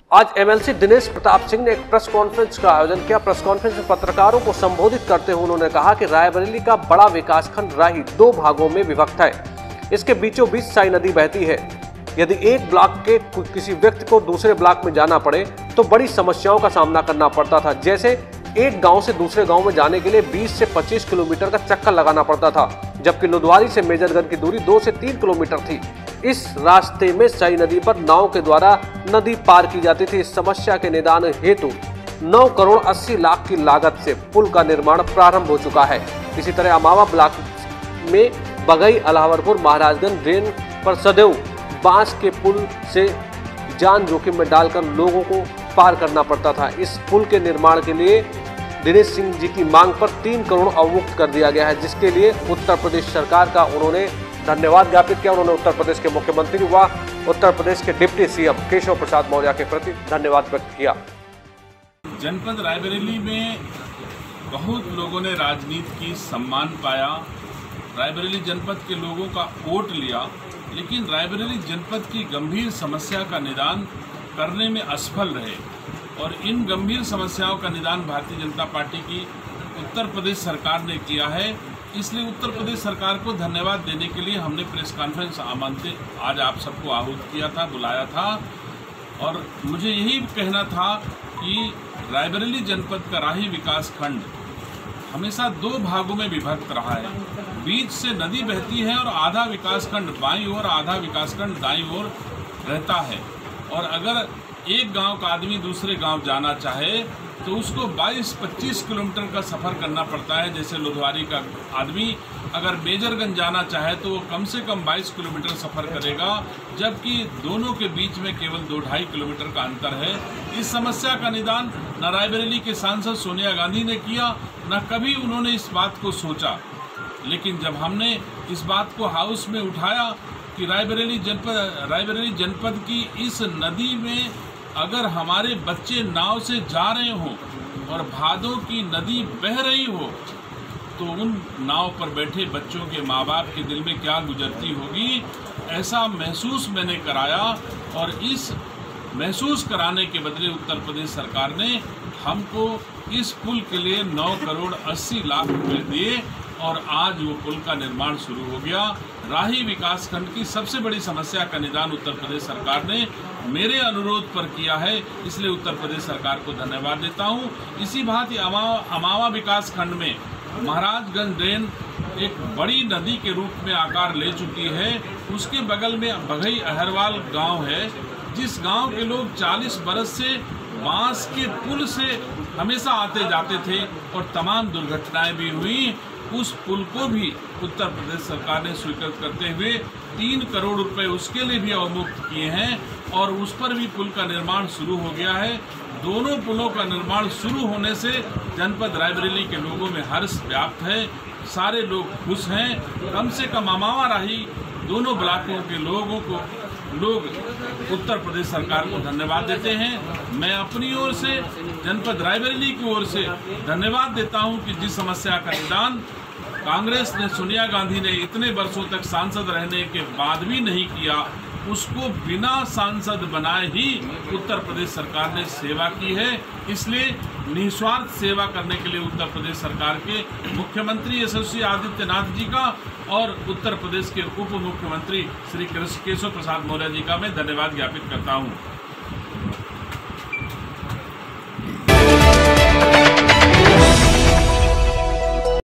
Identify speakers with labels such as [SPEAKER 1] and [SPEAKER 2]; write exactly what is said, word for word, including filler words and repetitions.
[SPEAKER 1] आज एमएलस दिनेश प्रताप सिंह ने एक प्रेस कॉन्फ्रेंस का आयोजन किया। प्रेस कॉन्फ्रेंस में पत्रकारों को संबोधित करते हुए उन्होंने कहा कि रायबरेली का बड़ा विकासखंड राही दो भागों में विभक्त है। इसके बीचों बीच साई नदी बहती है। यदि एक ब्लॉक के किसी व्यक्ति को दूसरे ब्लॉक में जाना पड़े तो बड़ी समस्याओं का सामना करना पड़ता था। जैसे एक गांव से दूसरे गांव में जाने के लिए बीस से पच्चीस किलोमीटर का चक्कर लगाना पड़ता था, जबकि लुधवारी से मेजरगंज की दूरी दो से तीन किलोमीटर थी। इस रास्ते में साई नदी पर नाव के द्वारा नदी पार की जाती थी। इस समस्या के निदान हेतु नौ करोड़ अस्सी लाख की लागत से पुल का निर्माण प्रारंभ हो चुका है। इसी तरह अमावा ब्लॉक में बगई अलावरपुर महाराजगंज ड्रेन पर सदैव बांस के पुल से जान जोखिम में डालकर लोगों को पार करना पड़ता था। इस पुल के निर्माण के लिए दिनेश सिंह जी की मांग पर तीन करोड़ अवमुक्त कर दिया गया है, जिसके लिए उत्तर प्रदेश सरकार का उन्होंने धन्यवाद ज्ञापित किया। उन्होंने उत्तर प्रदेश के मुख्यमंत्री व उत्तर प्रदेश के डिप्टी सीएम केशव प्रसाद मौर्य के प्रति धन्यवाद व्यक्त किया।
[SPEAKER 2] जनपद रायबरेली में बहुत लोगों ने राजनीति की सम्मान पाया, रायबरेली जनपद के लोगों का वोट लिया, लेकिन रायबरेली जनपद की गंभीर समस्या का निदान करने में असफल रहे। और इन गंभीर समस्याओं का निदान भारतीय जनता पार्टी की उत्तर प्रदेश सरकार ने किया है। इसलिए उत्तर प्रदेश सरकार को धन्यवाद देने के लिए हमने प्रेस कॉन्फ्रेंस आमंत्रित आज आप सबको आहूत किया था, बुलाया था। और मुझे यही कहना था कि रायबरेली जनपद का राही विकास खंड हमेशा दो भागों में विभक्त रहा है। बीच से नदी बहती है और आधा विकासखंड बाईं ओर, आधा विकासखंड दाईं ओर रहता है। और अगर एक गांव का आदमी दूसरे गांव जाना चाहे तो उसको बाईस पच्चीस किलोमीटर का सफ़र करना पड़ता है। जैसे लुधवारी का आदमी अगर मेजरगंज जाना चाहे तो वो कम से कम बाईस किलोमीटर सफ़र करेगा, जबकि दोनों के बीच में केवल दो ढाई किलोमीटर का अंतर है। इस समस्या का निदान न रायबरेली के सांसद सोनिया गांधी ने किया, न कभी उन्होंने इस बात को सोचा। लेकिन जब हमने इस बात को हाउस में उठाया कि रायबरेली जनपद रायबरेली जनपद की इस नदी में अगर हमारे बच्चे नाव से जा रहे हों और भादों की नदी बह रही हो तो उन नाव पर बैठे बच्चों के माँ बाप के दिल में क्या गुजरती होगी, ऐसा महसूस मैंने कराया। और इस महसूस कराने के बदले उत्तर प्रदेश सरकार ने हमको इस पुल के लिए नौ करोड़ अस्सी लाख रुपए दिए और आज वो पुल का निर्माण शुरू हो गया। राही विकासखंड की सबसे बड़ी समस्या का निदान उत्तर प्रदेश सरकार ने मेरे अनुरोध पर किया है, इसलिए उत्तर प्रदेश सरकार को धन्यवाद देता हूँ। इसी भांति अमावा अमावा विकासखंड में महाराजगंज ड्रेन एक बड़ी नदी के रूप में आकार ले चुकी है। उसके बगल में बगई अहरवाल गांव है, जिस गांव के लोग चालीस बरस से बांस के पुल से हमेशा आते जाते थे और तमाम दुर्घटनाएं भी हुई। उस पुल को भी उत्तर प्रदेश सरकार ने स्वीकृत करते हुए तीन करोड़ रुपए उसके लिए भी अवमुक्त किए हैं और उस पर भी पुल का निर्माण शुरू हो गया है। दोनों पुलों का निर्माण शुरू होने से जनपद रायबरेली के लोगों में हर्ष व्याप्त है, सारे लोग खुश हैं। कम से कम अमावा राही दोनों ब्लॉकों के लोगों को लोग उत्तर प्रदेश सरकार को धन्यवाद देते हैं। मैं अपनी ओर से जनपद रायबरेली की ओर से धन्यवाद देता हूं कि जिस समस्या का निदान कांग्रेस ने, सोनिया गांधी ने इतने वर्षों तक सांसद रहने के बाद भी नहीं किया, उसको बिना सांसद बनाए ही उत्तर प्रदेश सरकार ने सेवा की है। इसलिए निस्वार्थ सेवा करने के लिए उत्तर प्रदेश सरकार के मुख्यमंत्री यशस्वी आदित्यनाथ जी का और उत्तर प्रदेश के उप मुख्यमंत्री श्री केशव प्रसाद मौर्य जी का मैं धन्यवाद ज्ञापित करता हूं।